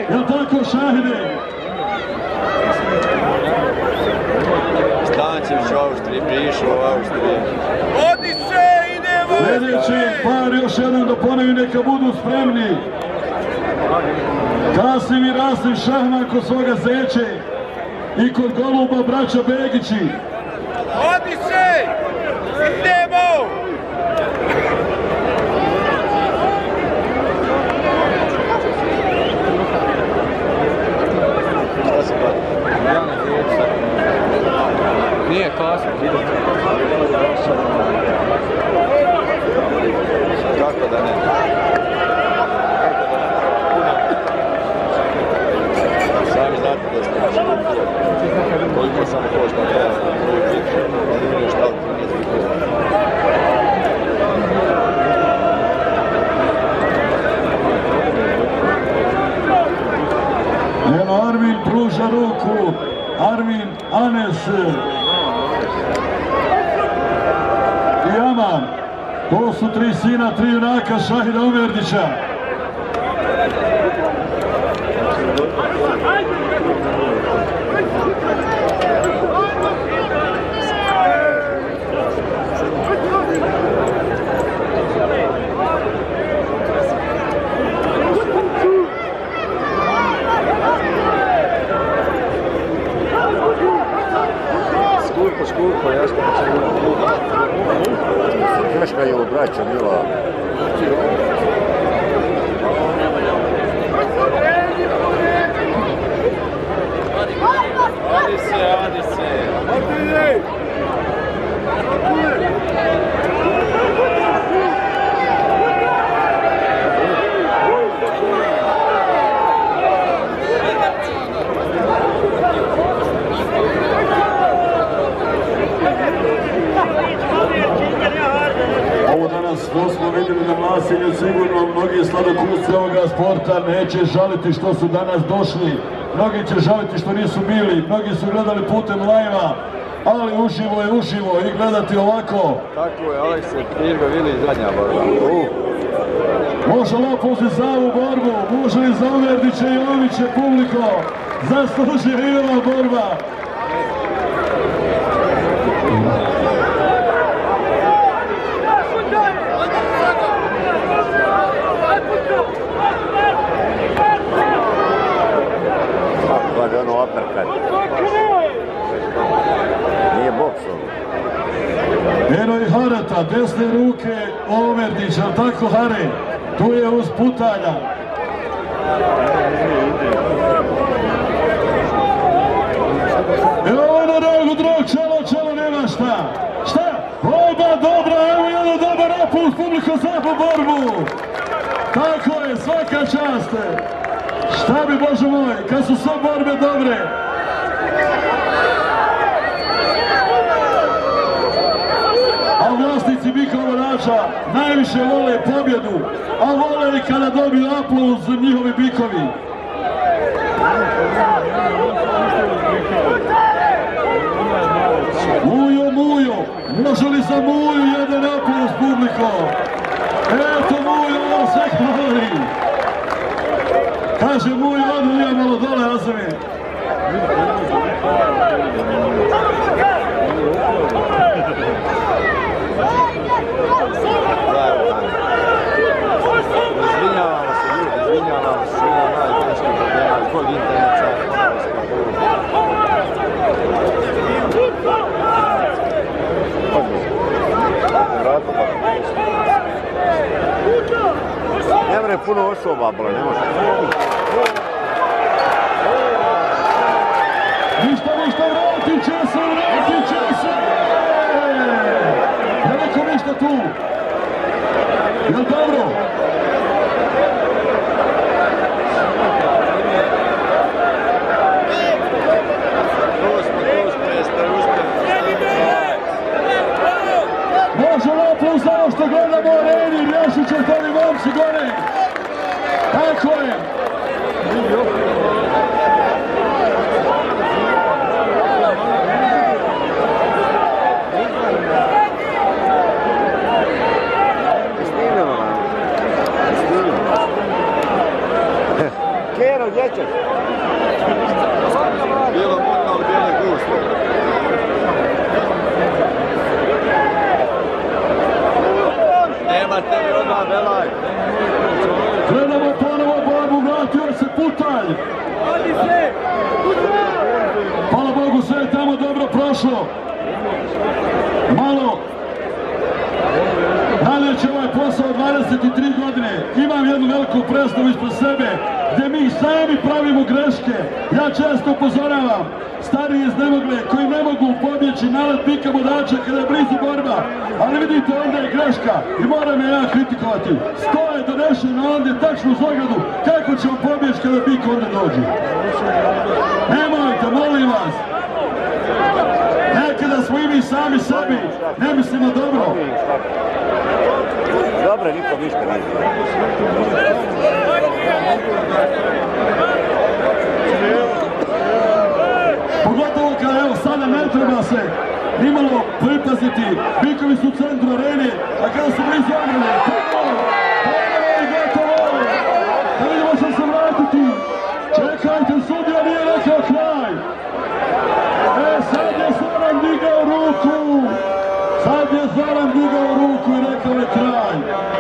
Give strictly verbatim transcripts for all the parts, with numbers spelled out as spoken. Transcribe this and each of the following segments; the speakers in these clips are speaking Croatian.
Jel' tako, Šahide? Stančević u Austriji, pišu u Austriji. Odi se, idemo! Sljedeći par, još jedan da ponovim, neka budu spremni. Kasim i Rasim Šahman kod svoga Zeće i kod goluba braća Begići. Odi se! Idemo! Nije Kasim, ide. Kako da ne? Sami znate da ste koliko sam košta treba da ne šta li Eno Armin pruža ruku, Armin, Anes i Aman. To su tri sina, tri junaka Šahida Umerdića. Skupo, skupo, jasno da će skupo. Kaška je u braća bila. Adi se, adi se. Ovo danas što smo vidjeli na Vlasinju, sigurno mnogi sladokusci ovoga sporta neće žaliti što su danas došli. Mnogi će žaliti što nisu bili, mnogi su gledali putem live-a, ali uživo je uživo i gledati ovako. Tako je, Alekse, Pirgo vidi zadnja borba. Može Lopozi za ovu borbu, može li za Umerdiće i Joviće publiko, zasluži i ova borba. Lagano uppercut. Nije boks ovo. Eno i Harata, desne ruke Umerdić, ali tako Hare? Tu je uz putalja. Evo ono rogu, drog, čelo, čelo, nema šta. Šta? Oba dobra, evo jedan dobar apuls, publiko za po borbu. Tako je, svaka čast. Šta bi, Bože moj, kad su sve borbe dobre. A vlasnici bikovorača najviše vole pobjedu, a vole i kada dobiju aplauz njihovi bikovi. Mujo, Mujo, može li za Muju jedan aplauz publiko? Eto Mujo, ovo se hvali. Kaže Mujo, odu ja malo dole, Azami. Izvinjavamo se ljudi, izvinjavamo se, ima najteških problema zbog interneta. Ne mre puno osoba, bro, ne može. Ništa, ništa, vratit će se, vratit će se! Je neko ništa tu? Jel dobro? Može aplauz za ovo što gledamo u areni, Rjašić je toli momci gore. Tako je. Snimljeno nam. Snimljeno. Eno, gdje ćeš? Bijela moka, ali bijele gusto. Nema tebi odmah, velaj. Gledamo ponovo borbu, vratio se Putalj. Hvala Bogu, sve je tamo dobro prošlo. Malo najveće ovaj posao dvadeset tri godine. Imam jednu veliku predstavu ispred sebe gdje mi sami pravimo greške. Ja često upozoravam stariji iznemogle koji ne mogu pobjeći nalet bika bodača kada je blizu borba. Ali vidite, onda je greška i moram je ja kritikovati. Sto je donešeno onda je tačno uz ogradu kako ćemo pobjeći kada bik onda dođe. Nemojte, molim vas. Nekada smo i mi sami sebi, ne mislimo dobro. Dobro, nikom ništa ne zna. Pogotovo kada, evo, sada ne treba se nimalo pripaziti. Bikovi su u centru arene, a kada su blizu ograde, ponovo, ponovo je gotovo. Da vidimo što se vratiti. Čekajte, sudija nije rekao kraj. E, sad je Zoran digao ruku. Sad je Zoran digao ruku i rekao je kraj.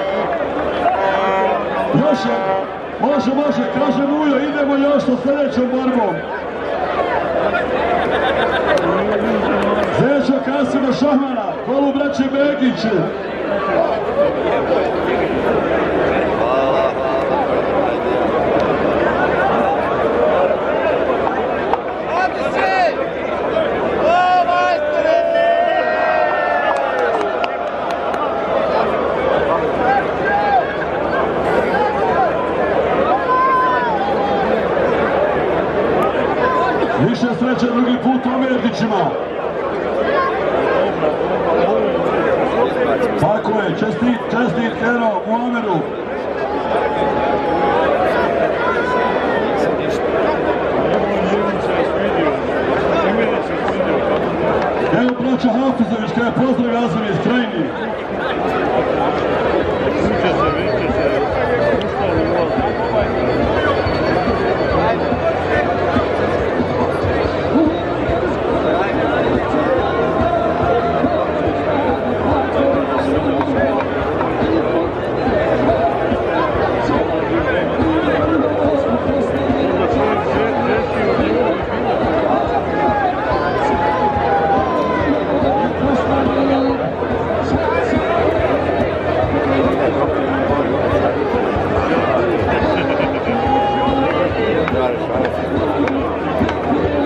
Još je, može, može, kaže Mujo, idemo još sa sljedećom borbom. Zečo Kasima Šahmana, kolu braće Begić. Više sreće drugi put u Ameritićima. Tako je, čestit, čestit Ero u Ameru. Evo braća Hafizović kada je pozdrav Azam iz Krajini.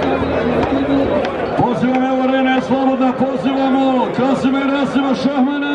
Pozivamo, evo arena je slobodna, pozivamo Kasima i Rasima Šahmana.